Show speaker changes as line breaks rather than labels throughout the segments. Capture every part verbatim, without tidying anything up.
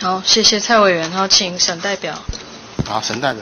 好，谢谢蔡委员。好，请沈代表。
好，沈代表。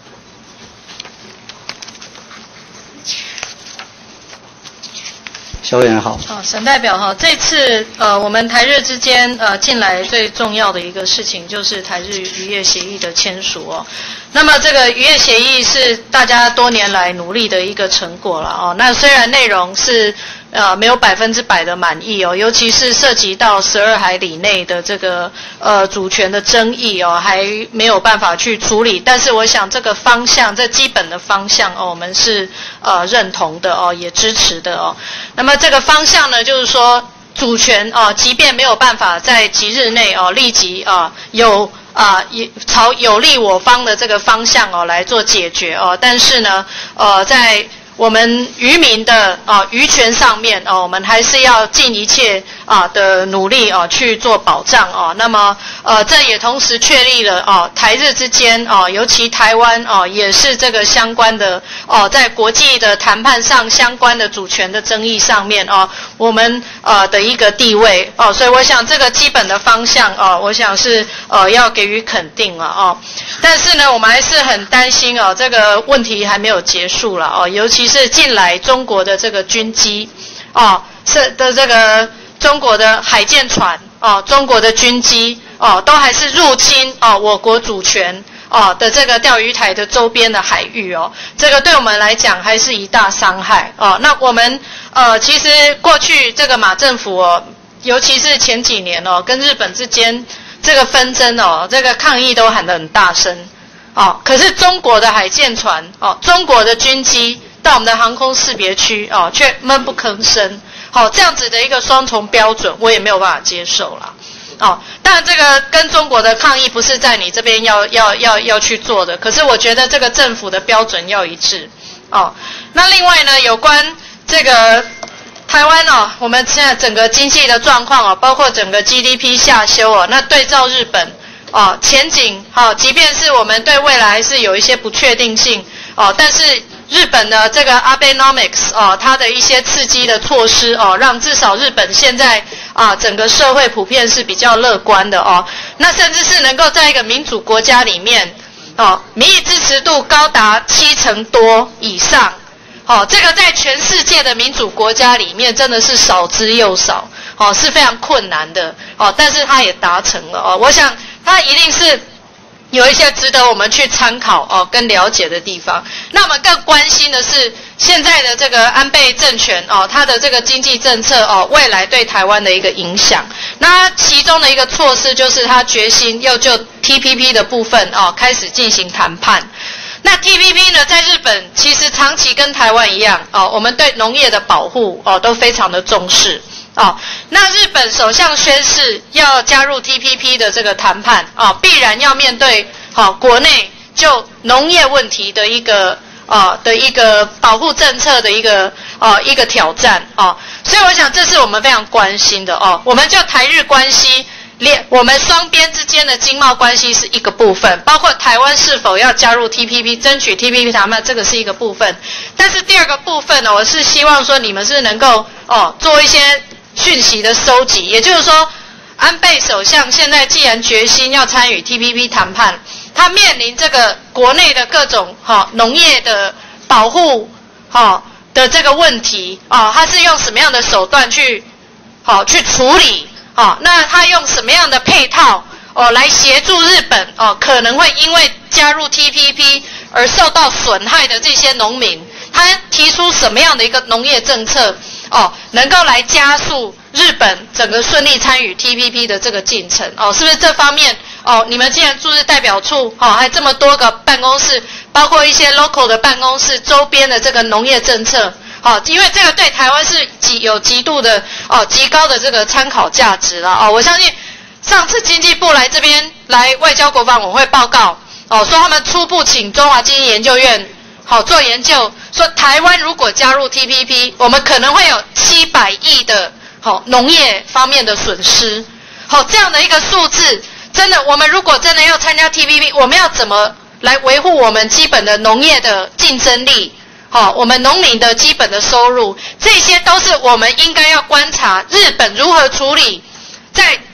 小委员好。
好，沈代表哈，这次呃，我们台日之间呃近来最重要的一个事情就是台日渔业协议的签署哦。那么这个渔业协议是大家多年来努力的一个成果了哦。那虽然内容是呃没有百分之百的满意哦，尤其是涉及到十二海里内的这个呃主权的争议哦，还没有办法去处理。但是我想这个方向，这基本的方向哦，我们是呃认同的哦，也支持的哦。那么这个方向呢，就是说主权哦，即便没有办法在即日内哦立即啊有啊也朝有利我方的这个方向哦来做解决哦，但是呢呃在我们渔民的啊渔权上面哦，我们还是要尽一切啊的努力哦去做保障哦。那么呃这也同时确立了哦台日之间哦，尤其台湾哦也是这个相关的哦在国际的谈判上相关的主权的争议上面哦，我们呃的一个地位哦，所以我想这个基本的方向哦，我想是呃要给予肯定了哦。但是呢，我们还是很担心哦，这个问题还没有结束了哦，尤其是近来中国的这个军机哦，是的这个中国的海舰船哦，中国的军机哦，都还是入侵哦我国主权哦的这个钓鱼台的周边的海域哦，这个对我们来讲还是一大伤害哦。那我们呃其实过去这个马政府哦，尤其是前几年哦，跟日本之间这个纷争哦，这个抗议都喊得很大声哦，可是中国的海舰船哦，中国的军机到我们的航空识别区哦，却闷不吭声。好、哦，这样子的一个双重标准，我也没有办法接受啦。哦，当然这个跟中国的抗议不是在你这边要要要要去做的，可是我觉得这个政府的标准要一致。哦，那另外呢，有关这个台湾哦，我们现在整个经济的状况哦，包括整个 G D P 下修哦，那对照日本哦，前景哦，即便是我们对未来还是有一些不确定性哦，但是日本的这个 Abenomics 哦，它的一些刺激的措施哦，让至少日本现在啊整个社会普遍是比较乐观的哦。那甚至是能够在一个民主国家里面哦，民意支持度高达七成多以上哦，这个在全世界的民主国家里面真的是少之又少哦，是非常困难的哦。但是它也达成了哦，我想它一定是有一些值得我们去参考哦跟了解的地方。那我们更关心的是现在的这个安倍政权哦，它的这个经济政策哦，未来对台湾的一个影响。那其中的一个措施就是他决心要就 T P P 的部分哦开始进行谈判。那 T P P 呢，在日本其实长期跟台湾一样哦，我们对农业的保护哦都非常的重视。哦，那日本首相宣誓要加入 T P P 的这个谈判哦，必然要面对好、哦、国内就农业问题的一个呃的一个保护政策的一个呃一个挑战哦，所以我想这是我们非常关心的哦。我们就台日关系，连我们双边之间的经贸关系是一个部分，包括台湾是否要加入 T P P， 争取 T P P 谈判，这个是一个部分。但是第二个部分呢，我是希望说你们是能够哦做一些讯息的收集，也就是说，安倍首相现在既然决心要参与 T P P 谈判，他面临这个国内的各种哈、哦、农业的保护哈、哦、的这个问题啊、哦，他是用什么样的手段去好、哦、去处理啊、哦？那他用什么样的配套哦来协助日本哦可能会因为加入 T P P 而受到损害的这些农民，他提出什么样的一个农业政策？哦，能够来加速日本整个顺利参与 T P P 的这个进程哦，是不是这方面哦？你们既然驻日代表处哦，还这么多个办公室，包括一些 local 的办公室周边的这个农业政策哦，因为这个对台湾是极有极度的哦极高的这个参考价值了哦。我相信上次经济部来这边来外交国防委员会报告哦，说他们初步请中华经济研究院好做研究。说台湾如果加入 T P P， 我们可能会有七百亿的好、哦、农业方面的损失。好、哦，这样的一个数字，真的，我们如果真的要参加 T P P， 我们要怎么来维护我们基本的农业的竞争力？好、哦，我们农民的基本的收入，这些都是我们应该要观察日本如何处理在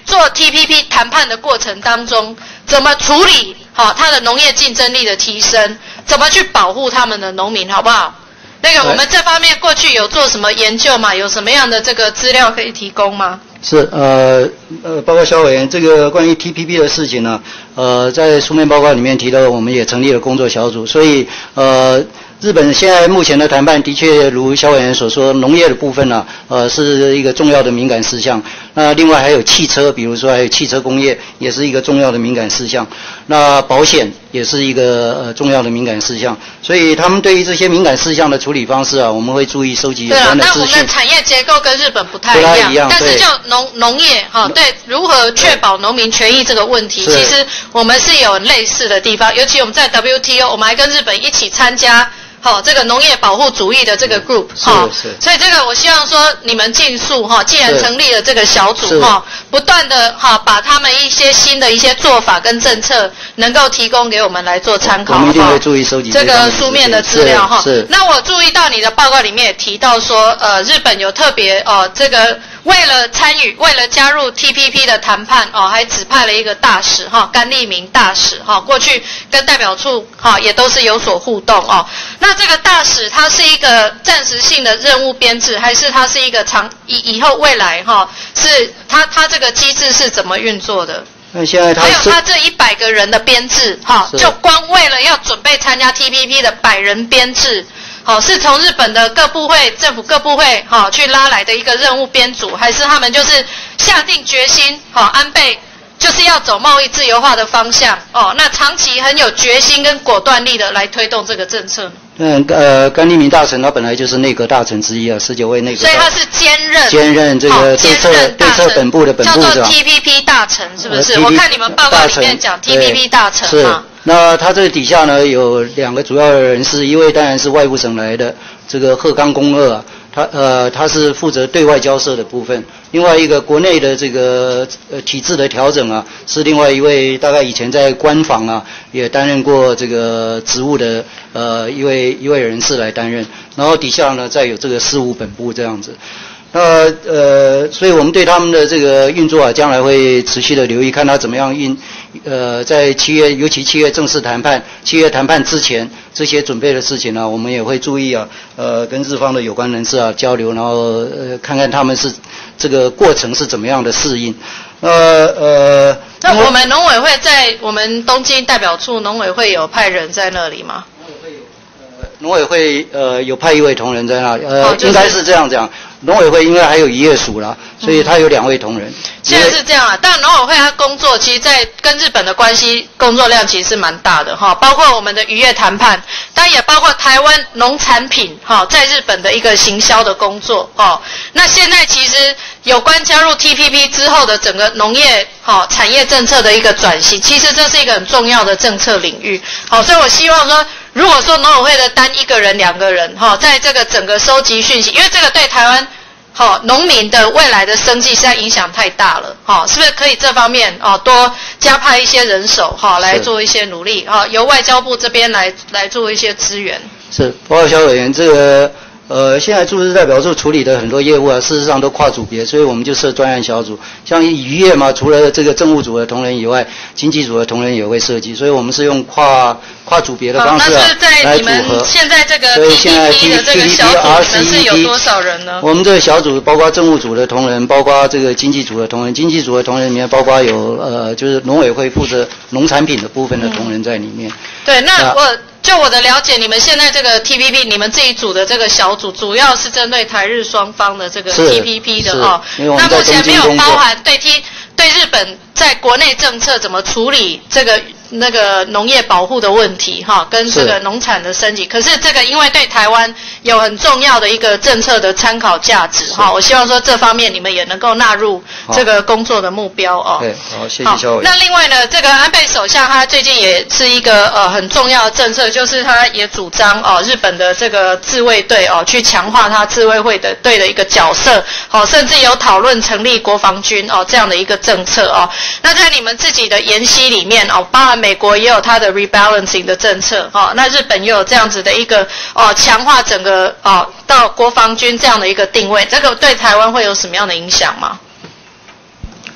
做 T P P 谈判的过程当中，怎么处理好它的农业竞争力的提升，怎么去保护他们的农民，好不好？那个我们这方面过去有做什么研究吗？有什么样的这个资料可以提供吗？
是呃呃，报告肖委员，这个关于 T P P 的事情呢，呃，在书面报告里面提到，我们也成立了工作小组，所以呃。日本现在目前的谈判的确如肖委员所说，农业的部分呢、啊，呃，是一个重要的敏感事项。那另外还有汽车，比如说还有汽车工业，也是一个重要的敏感事项。那保险也是一个呃重要的敏感事项。所以他们对于这些敏感事项的处理方式啊，我们会注意收集有关的资讯。
对了，但我们的产业结构跟日本不太一样，
不太一样，
但是就农农业哈、哦，对如何确保农民权益这个问题，其实我们是有类似的地方。尤其我们在 W T O， 我们还跟日本一起参加。好、哦，这个农业保护主义的这个 group 哈、哦，所以这个我希望说你们尽速哈、哦，既然成立了这个小组哈、哦，不断的哈、哦、把他们一些新的一些做法跟政策能够提供给我们来做参考。
我们一定会注意收集
这个书面的资料哈。那我注意到你的报告里面也提到说，呃，日本有特别哦、呃、这个。为了参与，为了加入 T P P 的谈判哦，还指派了一个大使哈，甘利明大使哈，过去跟代表处哈也都是有所互动哦。那这个大使他是一个暂时性的任务编制，还是他是一个长以以后未来哈？是他他这个机制是怎么运作的？
那现在他
还有他这一百个人的编制哈，就光为了要准备参加 T P P 的百人编制。好，是从日本的各部会、政府各部会好去拉来的一个任务编组，还是他们就是下定决心，好安倍就是要走贸易自由化的方向哦？那长期很有决心跟果断力的来推动这个政策呢？
嗯，呃，甘利明大臣他本来就是内阁大臣之一啊，十九位内阁，
所以他是兼任
兼任这个对策对策本部的本部长，
叫做 T P P 大臣，是不是？呃、我看你们报告里面讲 T P P 大臣啊。
那他这个底下呢有两个主要的人士，一位当然是外务省来的这个鹤冈公二啊，他呃他是负责对外交涉的部分，另外一个国内的这个呃体制的调整啊，是另外一位大概以前在官房啊也担任过这个职务的呃一位一位人士来担任，然后底下呢再有这个事务本部这样子。那呃，所以我们对他们的这个运作啊，将来会持续的留意，看他怎么样运。呃，在七月，尤其七月正式谈判，七月谈判之前，这些准备的事情呢、啊，我们也会注意啊，呃，跟日方的有关人士啊交流，然后呃，看看他们是这个过程是怎么样的适应。呃呃，
那我们农委会在我们东京代表处，农委会有派人在那里吗？
农委会有，呃，农委会呃有派一位同仁在那，呃，哦就是、应该是这样讲。农委会应该还有渔业署啦，所以他有两位同仁。嗯、
现在是这样啊，但农委会他工作，其实在跟日本的关系工作量其实是蛮大的哈，包括我们的渔业谈判，当然也包括台湾农产品哈在日本的一个行销的工作哈。那现在其实有关加入 T P P 之后的整个农业哈产业政策的一个转型，其实这是一个很重要的政策领域。好，所以我希望说。如果说农委会的单一个人、两个人，哈，在这个整个收集讯息，因为这个对台湾，好农民的未来的生计现在影响太大了，哈，是不是可以这方面哦多加派一些人手，哈，来做一些努力，哈，由外交部这边来来做一些支援。
是，报告肖委员，这个。呃，现在驻日代表处处理的很多业务啊，事实上都跨组别，所以我们就设专案小组。像渔业嘛，除了这个政务组的同仁以外，经济组的同仁也会涉及，所以我们是用跨跨组别的方式啊来组合。
现在这个 T P P 的这个小组，你们是有多少人呢？
我们这个小组包括政务组的同仁，包括这个经济组的同仁，经济组的同仁里面包括有呃，就是农委会负责农产品的部分的同仁在里面。嗯、
对，那我。就我的了解，你们现在这个 T P P， 你们这一组的这个小组，主要是针对台日双方的这个 T P P 的哦。那目前没有包含对 T 对日本在国内政策怎么处理这个那个农业保护的问题哈，跟这个农产的升级。可是这个因为对台湾有很重要的一个政策的参考价值哈，我希望说这方面你们也能够纳入这个工作的目标哦。
对，好，谢谢肖委员。
那另外呢，这个安倍首相他最近也是一个呃很重要的政策，就是他也主张哦日本的这个自卫队哦去强化他自卫会的队的一个角色，哦甚至有讨论成立国防军哦这样的一个政策哦。那在你们自己的研析里面哦，包含美国也有它的 rebalancing 的政策哦，那日本也有这样子的一个哦强化整个哦到国防军这样的一个定位，这个对台湾会有什么样的影响吗？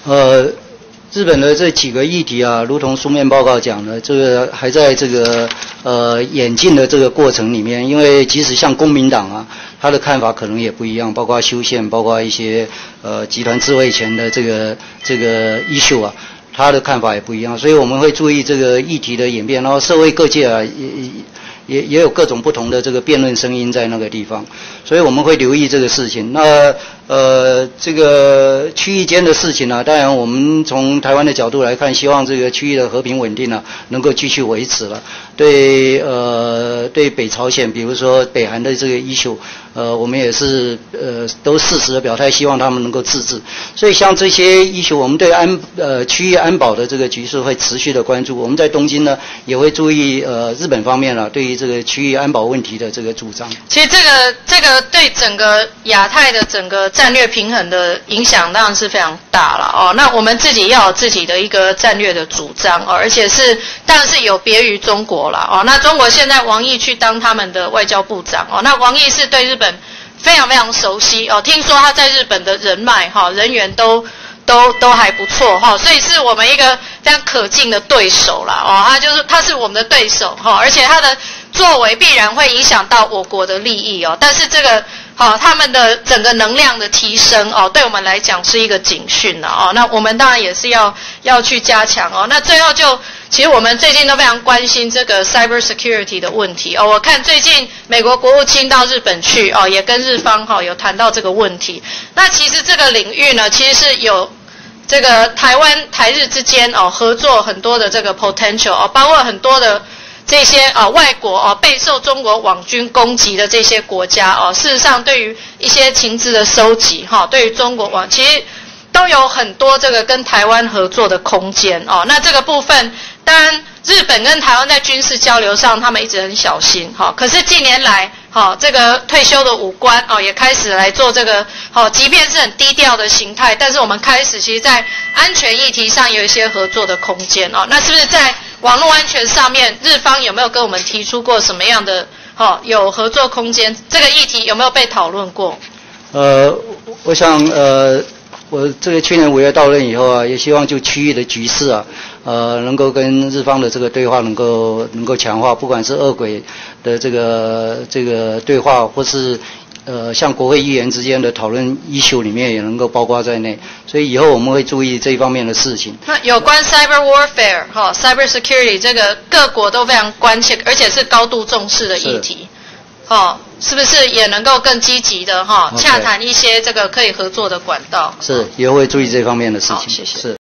呃，日本的这几个议题啊，如同书面报告讲的，这个还在这个呃演进的这个过程里面。因为即使像公民党啊，他的看法可能也不一样，包括修宪，包括一些呃集团自卫权的这个这个 issue 啊，他的看法也不一样。所以我们会注意这个议题的演变，然后社会各界啊也也也有各种不同的这个辩论声音在那个地方，所以我们会留意这个事情。那呃，这个区域间的事情呢、啊，当然我们从台湾的角度来看，希望这个区域的和平稳定呢、啊、能够继续维持了。对呃，对北朝鲜，比如说北韩的这个 issue， 呃，我们也是呃都适时的表态，希望他们能够自治。所以像这些 issue， 我们对安呃区域安保的这个局势会持续的关注。我们在东京呢也会注意呃日本方面啊对于这个区域安保问题的这个主张。
其实这个这个对整个亚太的整个战略平衡的影响当然是非常大了哦。那我们自己要有自己的一个战略的主张哦，而且是当然是有别于中国了哦。那中国现在王毅去当他们的外交部长哦，那王毅是对日本非常非常熟悉哦，听说他在日本的人脉哈、哦、人员都都都还不错哈、哦，所以是我们一个非常可敬的对手啦哦，他就是他是我们的对手哈、哦，而且他的作为必然会影响到我国的利益哦，但是这个好、哦，他们的整个能量的提升哦，对我们来讲是一个警讯了哦。那我们当然也是要要去加强哦。那最后就，其实我们最近都非常关心这个 cyber security 的问题哦。我看最近美国国务卿到日本去哦，也跟日方哈、哦、有谈到这个问题。那其实这个领域呢，其实是有这个台湾台日之间哦合作很多的这个 potential 哦，包括很多的。这些啊、呃、外国哦备受中国网军攻击的这些国家哦，事实上对于一些情资的收集哈、哦，对于中国网其实都有很多这个跟台湾合作的空间哦。那这个部分，当然日本跟台湾在军事交流上，他们一直很小心哈、哦。可是近年来，哈、哦、这个退休的武官哦也开始来做这个，好、哦，即便是很低调的形态，但是我们开始其实在安全议题上有一些合作的空间哦。那是不是在网络安全上面，日方有没有跟我们提出过什么样的好、哦、有合作空间？这个议题有没有被讨论过？
呃，我想呃，我这个去年五月到任以后啊，也希望就区域的局势啊，呃，能够跟日方的这个对话能够能够强化，不管是二轨的这个这个对话，或是呃，像国会议员之间的讨论 issue 里面也能够包括在内，所以以后我们会注意这一方面的事情。
那有关 cyber warfare 哈、哦、cyber security 这个各国都非常关切，而且是高度重视的议题，哦，是不是也能够更积极的哈、哦、洽谈一些这个可以合作的管道？
是，也会注意这方面的事情。
好，谢谢。
是。